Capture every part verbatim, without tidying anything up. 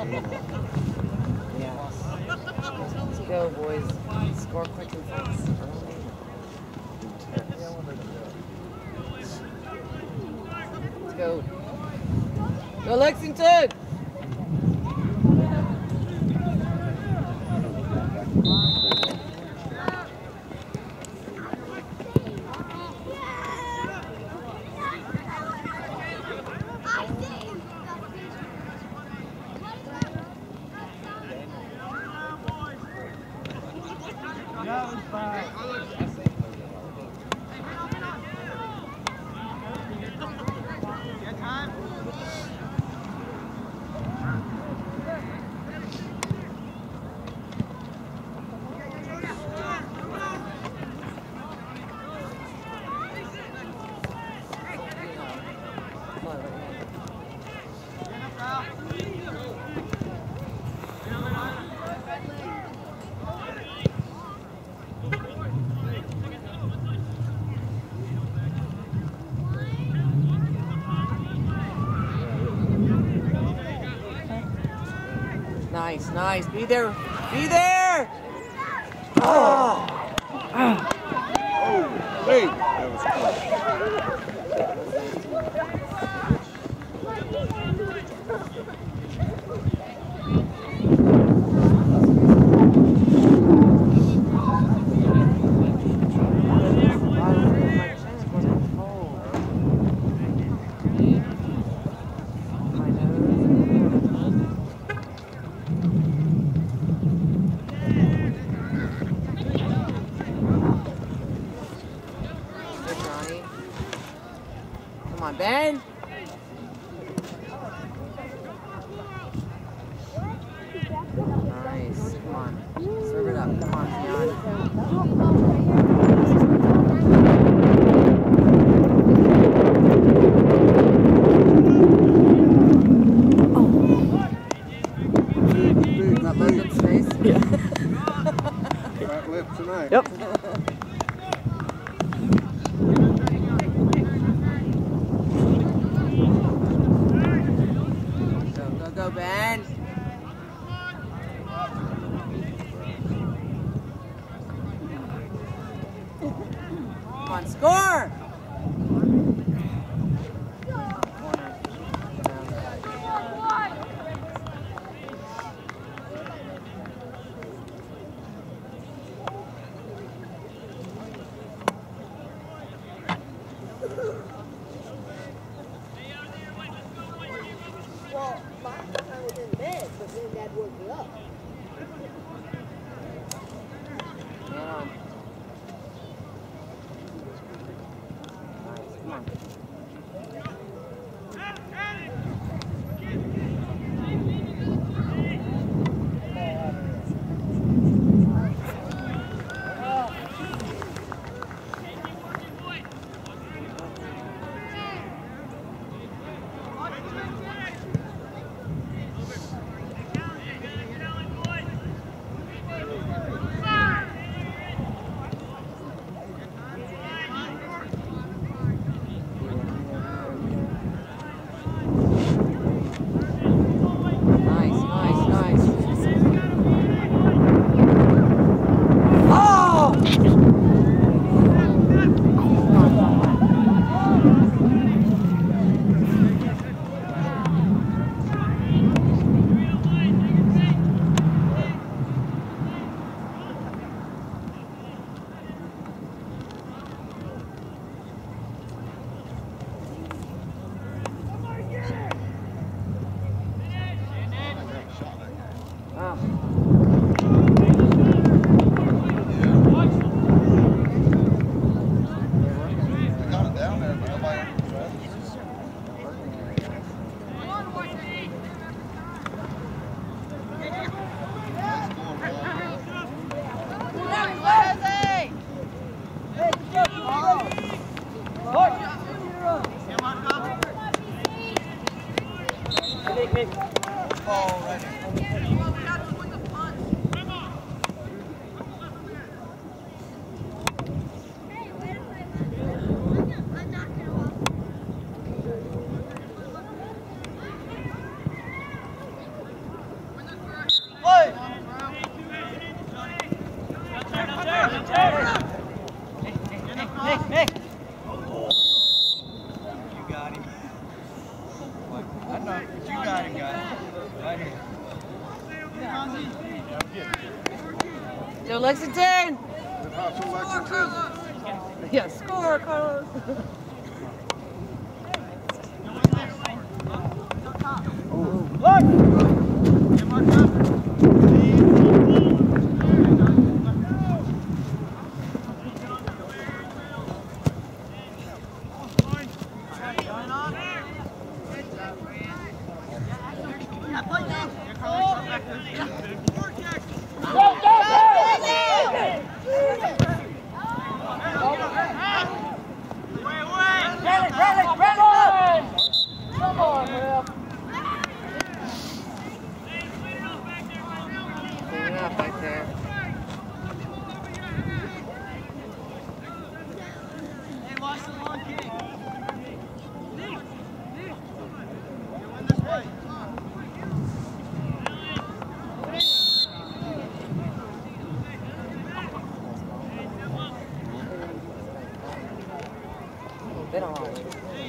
Yeah. Let's go, boys. Score quick and fast. Let's go. Go, Lexington! Nice, nice. Be there. Be there. Oh. Oh, hey. That was close. Come on, Ben. Nice. Come on. Serve it up. Come on, Keon. Is that Logan's face? Yeah. Fat lip tonight. Yep. Go, Ben. Come on, score! Well, last time I was in bed, but then Dad woke me up. Yeah. Nice. Come on. I know, but you got it, guys. Right here. Yo, Lexington! Hustle, Lexington. Yeah, score, Carlos! Back there. Hey, watch the long kick. You're in this way. They don't always.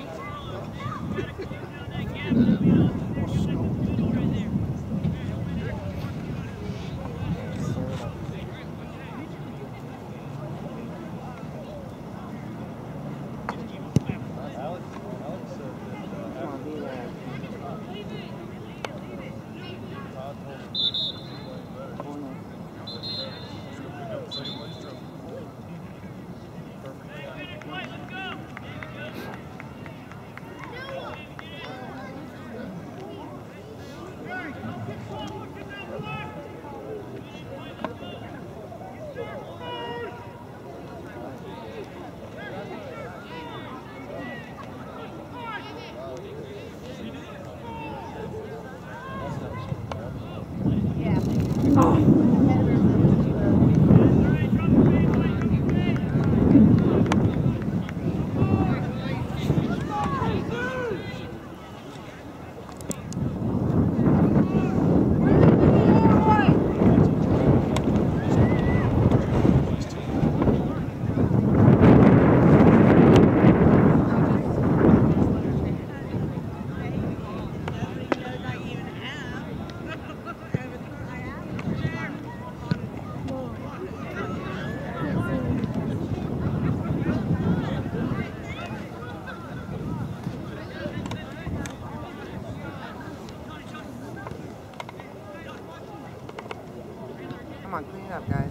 Come on, clean it up, guys.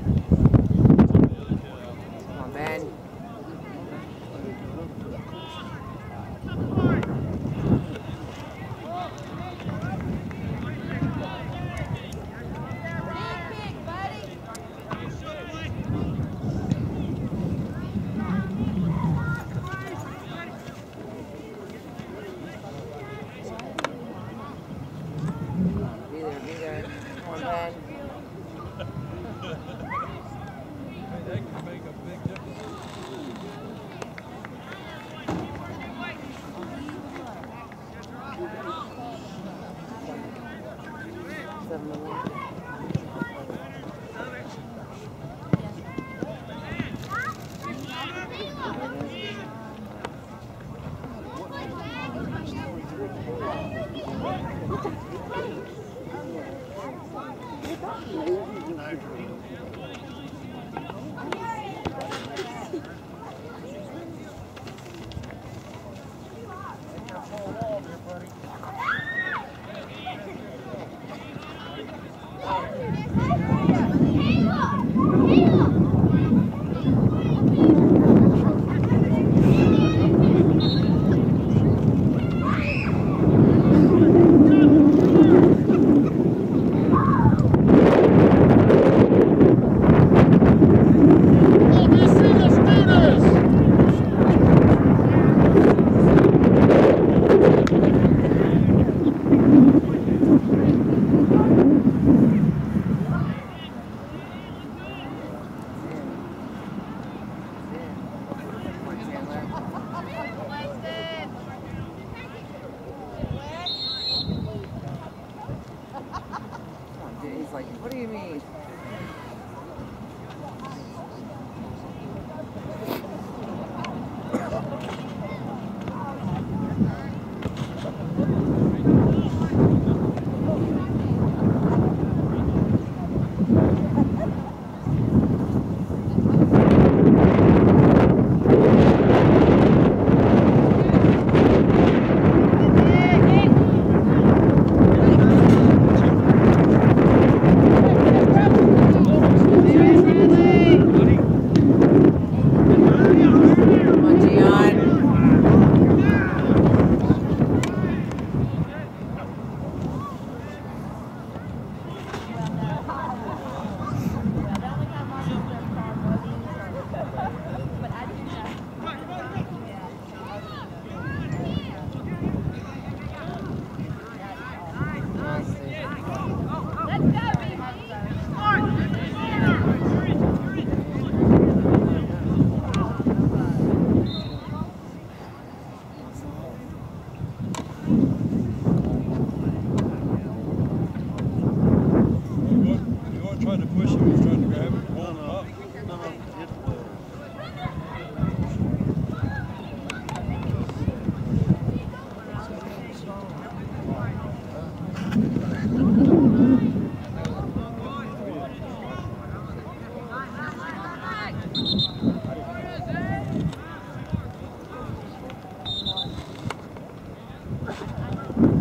Come on, Ben. Be there, be there. Come on, Ben. That can make a big difference. Seven to one. He's like, what do you mean?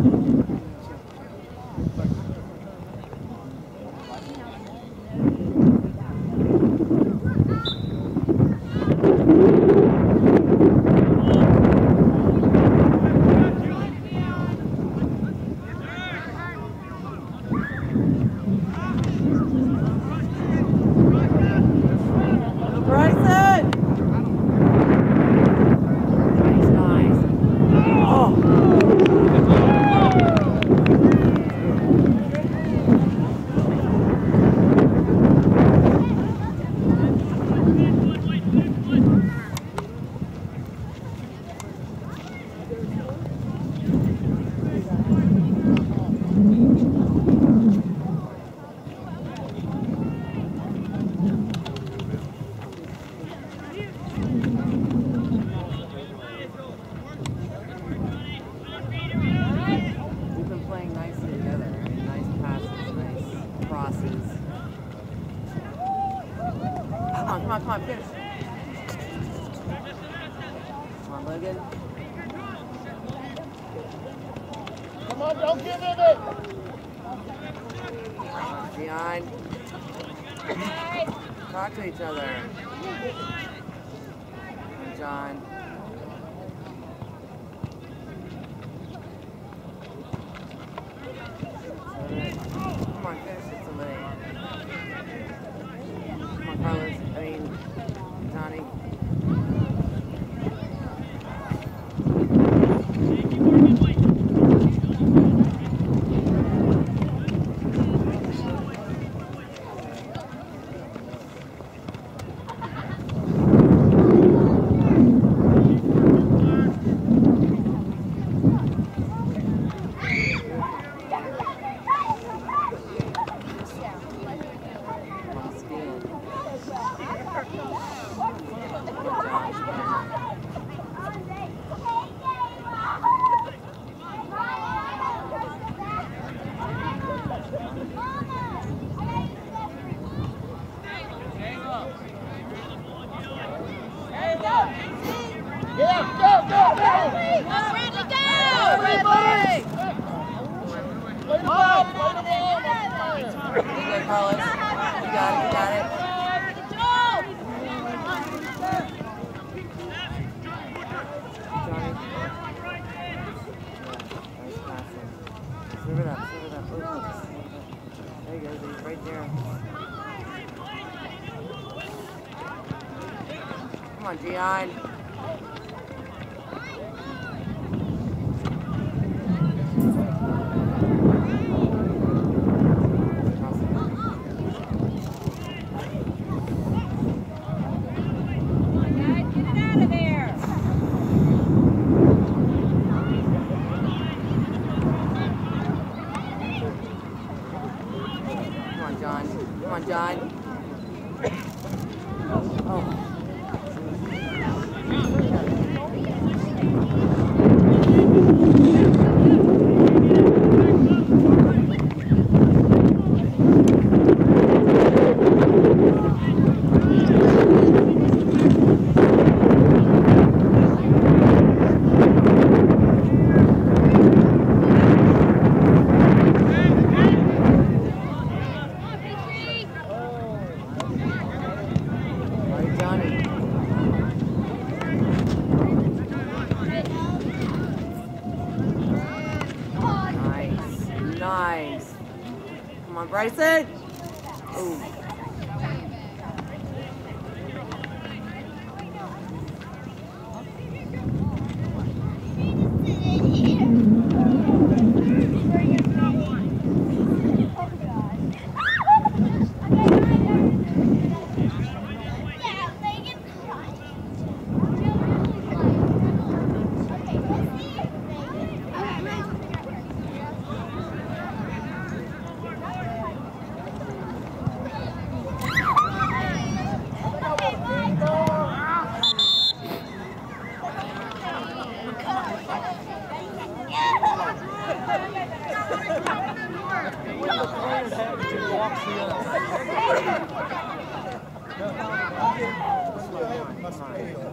Come on, come on, finish. Come on, Logan. Come on, don't give in it. Behind. Talk to each other. John. Come on, finish it, somebody. Come on, Carlos. I mean, Johnny. Carlos, you got it, you got it. Johnny. Nice passing. Serve it up, serve it up. There you go, he's right there. Come on, Gian. John. Come on, John. Oh. Nice. Come on, Bryson. Ooh.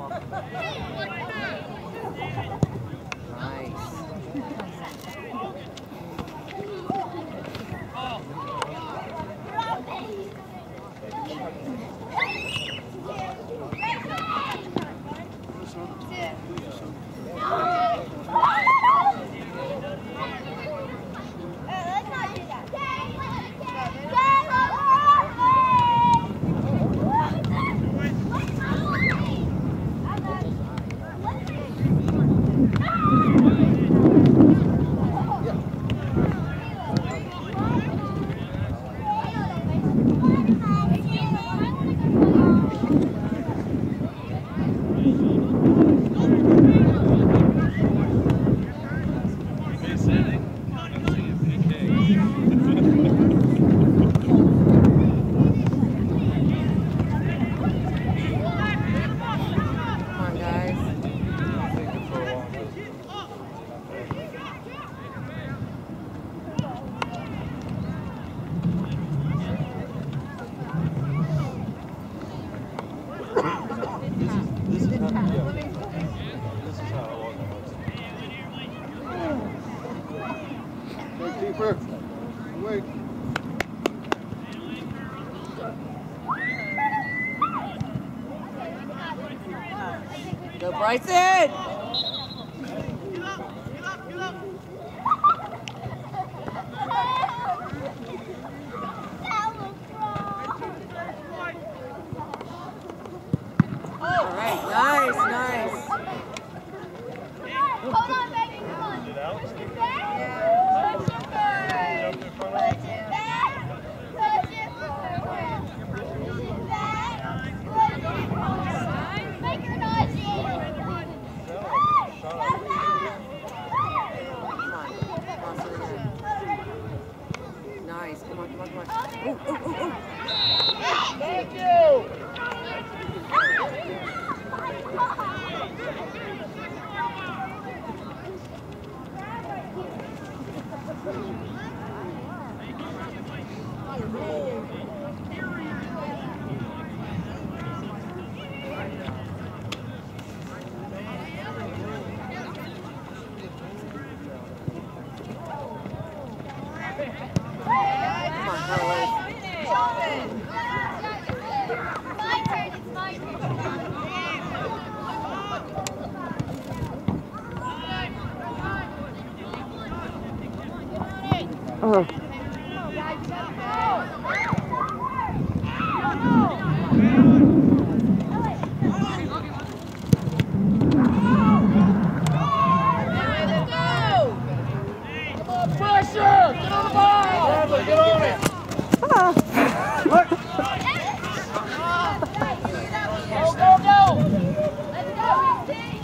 Nice. Cooper. Wait. Go Bryson! All right, nice, nice. Hold on, baby, come on. Push it back. Push it back. Push it back. Push it forward. Push it back. Push it forward. Make her noisy. Nice, come on, come on, come on. Ooh, ooh, ooh, ooh. Thank you. My turn, it's my turn. Oh. Pressure! Get on the ball! Bradley, get on it! Look! Go, go, go! Let's go, Steve.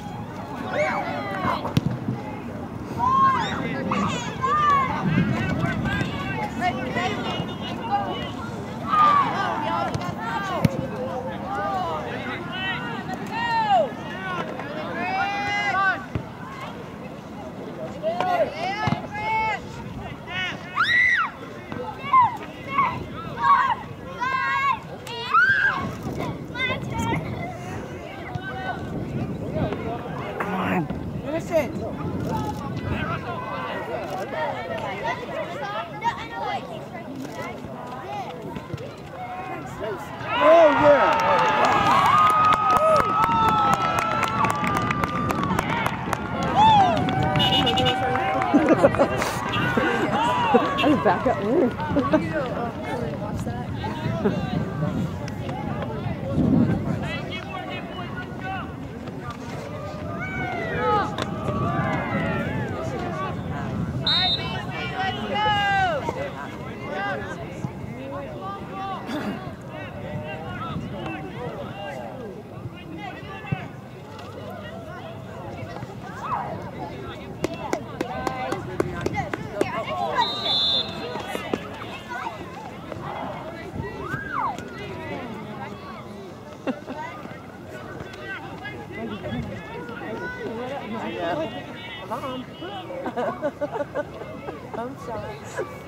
Oh, yeah! I was back up. Come on. I'm sorry.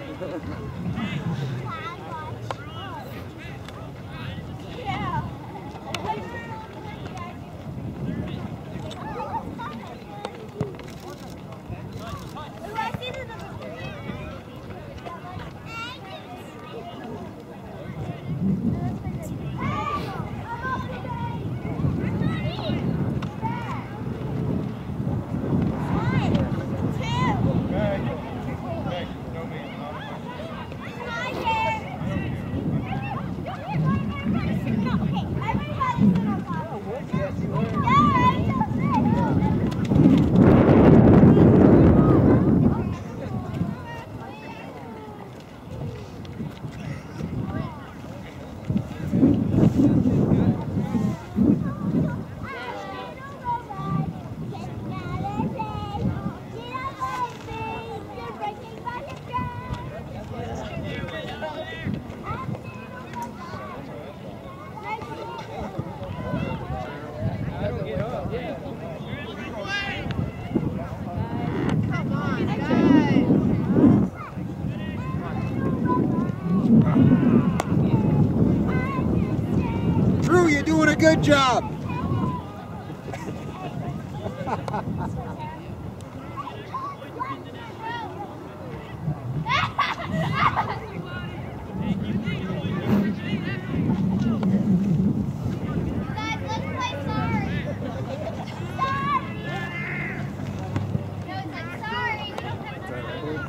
Drew, you're doing a good job.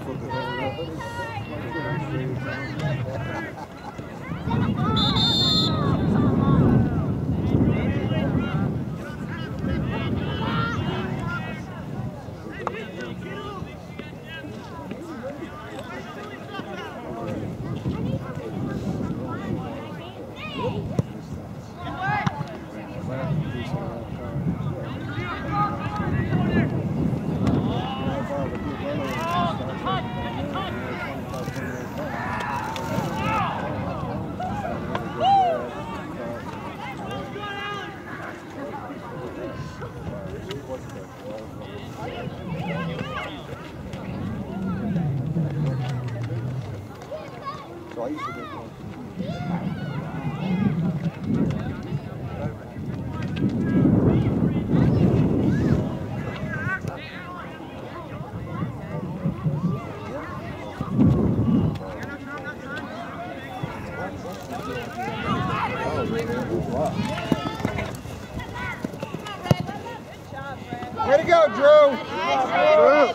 So I used to get one. Way to go, Drew! Drew.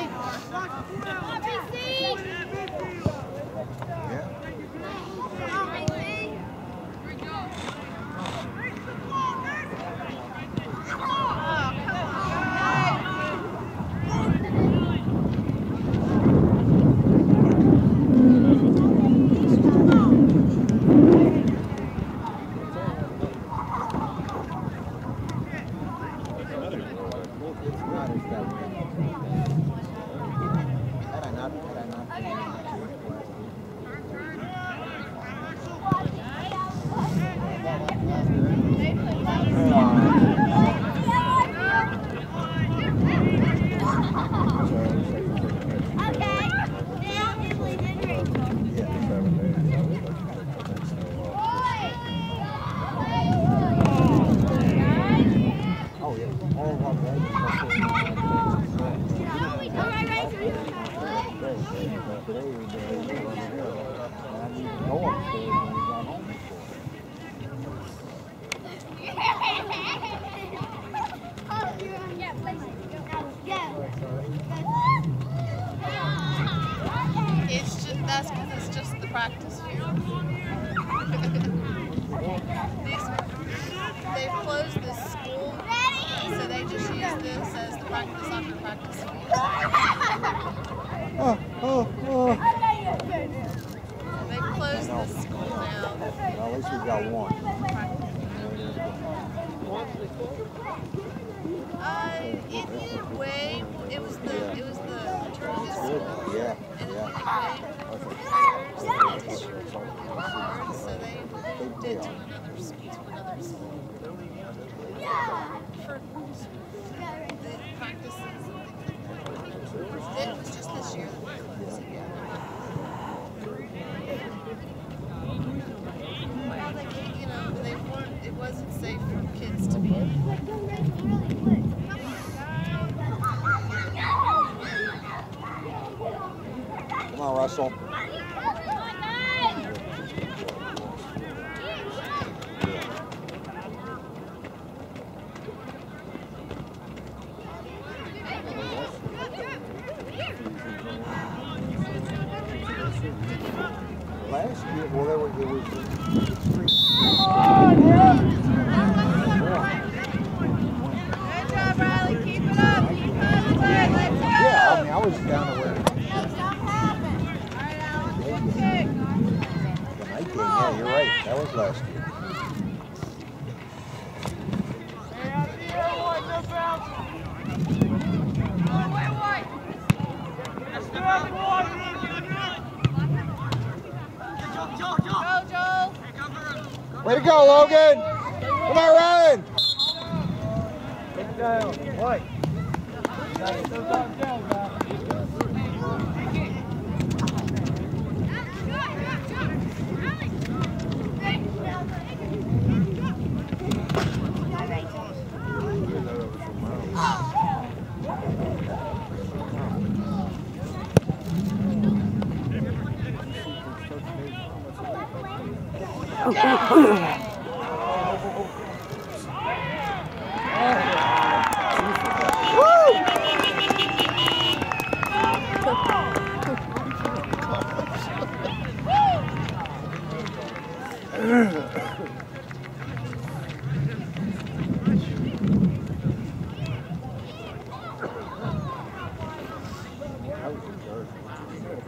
It's just, that's because it's just the practice field. These, they've closed this school, so they just use this as the practice soccer practice field. Oh, oh, oh. They've closed this school now. Well, at least we got one. Uh, in a way, it was the it was the alternative school. Yeah, And yeah. it so they moved it to another school. To another school. For the practices and things like that. It was just this year that we closed it. Well, they can't, you know, they weren't. It wasn't safe for kids to be in. Come on, Russell. Last year, well, there was, there was three. Good job, Riley. Keep it up. Keep it up. Let's go. Yeah, I mean, I was down to where. Yeah, you're right. That was last year. Way to go, Logan! Come on, Ryan! Take it down. White. Gotta get those down, down, guys.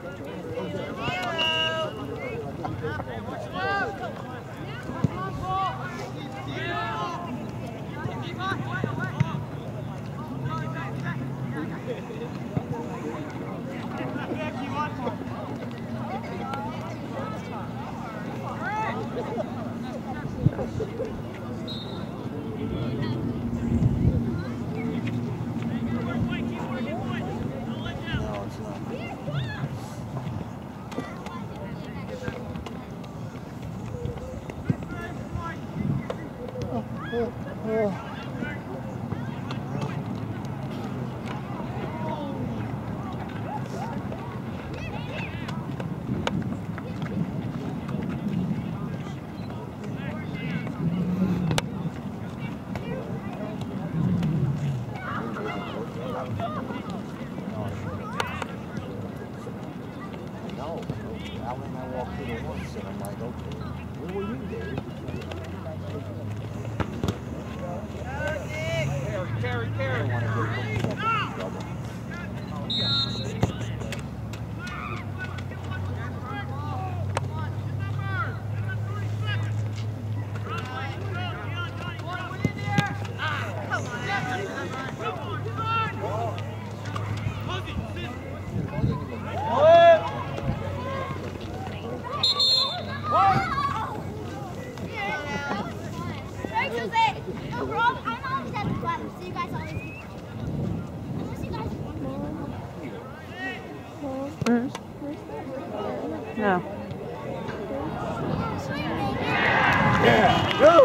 No. Yeah, go!